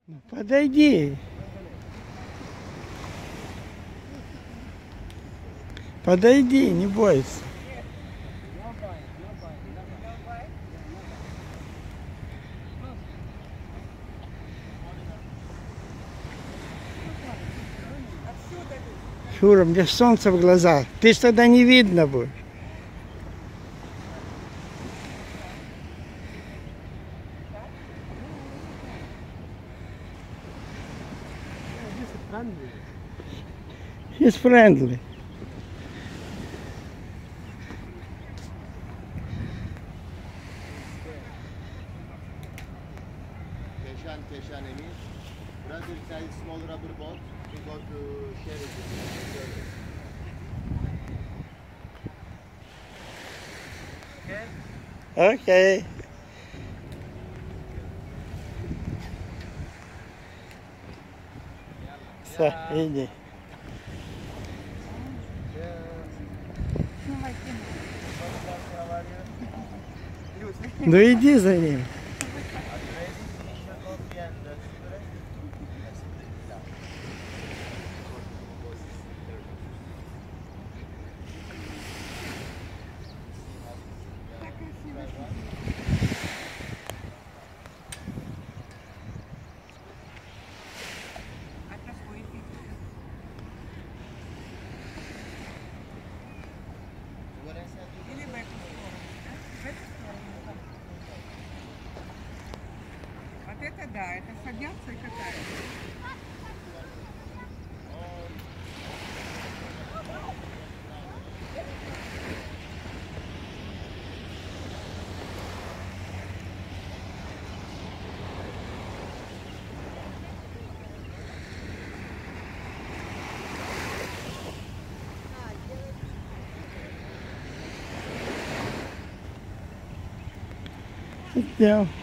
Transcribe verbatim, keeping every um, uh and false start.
Подойди. Подойди, не бойся. Шура, мне солнце в глазах. Ты ж тогда не видно будешь. He's friendly. Keshan, Keshan Emir. Brazil size small rubber boat. We go to share it. Okay? Okay. Все, иди. Ну иди за ним. Это да, это садятся и катаются. Yeah.